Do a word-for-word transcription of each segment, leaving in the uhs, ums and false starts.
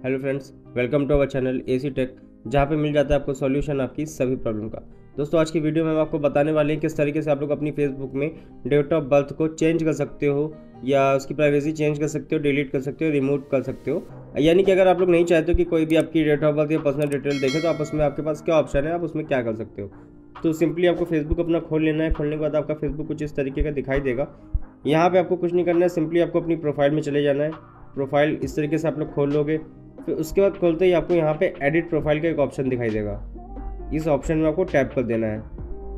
Hello friends, welcome to our channel AC Tech, जहाँ पे मिल जाता है आपको सॉल्यूशन आपकी सभी प्रॉब्लम का। दोस्तों, आज की वीडियो में हम आपको बताने वाले हैं किस तरीके से आप लोग अपनी फेसबुक में डेट ऑफ बर्थ को चेंज कर सकते हो या उसकी प्राइवेसी चेंज कर सकते हो, डिलीट कर सकते हो, रिमूव कर सकते हो। यानी कि अगर आप लोग नहीं चाहते हो कि कोई भी आपकी डेट ऑफ बर्थ या पर्सनल डिटेल देखे, तो आप उसमें आपके पास क्या ऑप्शन है, आप उसमें क्या कर सकते हो। तो सिंपली आपको फेसबुक अपना खोल लेना है। खोलने के बाद आपका फेसबुक कुछ इस तरीके का दिखाई देगा। यहाँ पे आपको कुछ नहीं करना है, सिंपली आपको अपनी प्रोफाइल में चले जाना है। प्रोफाइल इस तरीके से आप लोग खोल लोगे। फिर उसके बाद खोलते ही आपको यहाँ पे एडिट प्रोफाइल का एक ऑप्शन दिखाई देगा। इस ऑप्शन में आपको टैप कर देना है।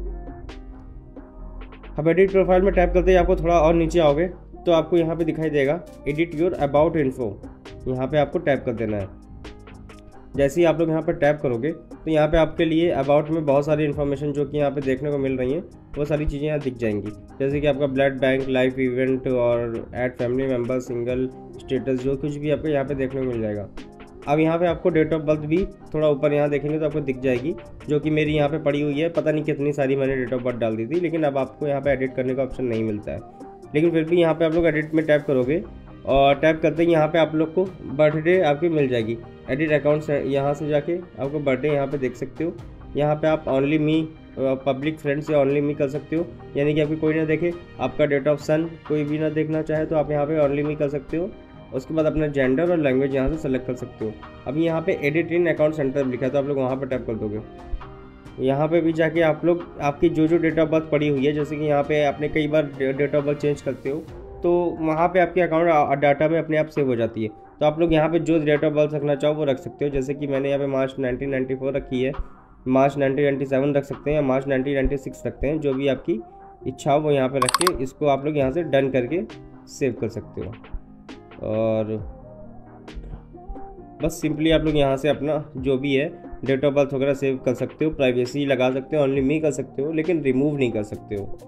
अब एडिट प्रोफाइल में टैप करते ही आपको थोड़ा और नीचे आओगे तो आपको यहाँ पे दिखाई देगा एडिट योर अबाउट इन्फो। यहाँ पे आपको टैप कर देना है। जैसे ही आप लोग यहाँ पर टैप करोगे तो यहाँ पे आपके लिए अबाउट में बहुत सारी इन्फॉर्मेशन जो कि यहाँ पे देखने को मिल रही हैं, वो सारी चीज़ें यहाँ दिख जाएंगी। जैसे कि आपका ब्लड बैंक, लाइफ इवेंट और add family member, single status, जो कुछ भी आपको यहाँ पे देखने को मिल जाएगा। अब यहाँ पे आपको डेट ऑफ बर्थ भी थोड़ा ऊपर यहाँ देखेंगे तो आपको दिख जाएगी, जो कि मेरी यहाँ पे पड़ी हुई है। पता नहीं कितनी सारी मैंने डेट ऑफ बर्थ डाल दी थी, लेकिन अब आपको यहाँ पे एडिट करने का ऑप्शन नहीं मिलता है। लेकिन फिर भी यहाँ पे आप लोग एडिट में टैप करोगे और टैप करते ही यहाँ पे आप लोग को बर्थडे आपकी मिल जाएगी। एडिट अकाउंट्स यहाँ से जाके आपको बर्थडे यहाँ पे देख सकते हो। यहाँ पे आप ओनली मी, पब्लिक फ्रेंड्स या ओनली मी कर सकते हो, यानी कि आपकी कोई ना देखे। आपका डेट ऑफ सन कोई भी ना देखना चाहे तो आप यहाँ पे ओनली मी कर सकते हो। उसके बाद अपना जेंडर और लैंग्वेज यहाँ से सेलेक्ट कर सकते हो। अब यहाँ पे एडिट इन अकाउंट सेंटर लिखा है तो आप लोग वहाँ पर टैप कर दोगे। यहाँ पे भी जाके आप लोग आपकी जो जो डेट ऑफ बर्थ पड़ी हुई है, जैसे कि यहाँ पे आपने कई बार डेट ऑफ बर्थ चेंज करते हो तो वहाँ पे आपके अकाउंट डाटा में अपने आप सेव हो जाती है। तो आप लोग यहाँ पे जो डेट ऑफ बर्थ रखना चाहो वो रख सकते हो। जैसे कि मैंने यहाँ पे मार्च नाइनटीन नाइंटी फोर रखी है, मार्च नाइनटीन नाइंटी सेवन रख सकते हैं या मार्च नाइनटीन नाइंटी सिक्स रखते हैं। जो भी आपकी इच्छा हो वो यहाँ पे रख के इसको आप लोग यहाँ से डन करके सेव कर सकते हो। और बस सिंपली आप लोग यहाँ से अपना जो भी है डेट ऑफ बर्थ वगैरह सेव कर सकते हो। प्राइवेसी लगा सकते हो, ओनली मी कर सकते हो, लेकिन रिमूव नहीं कर सकते हो।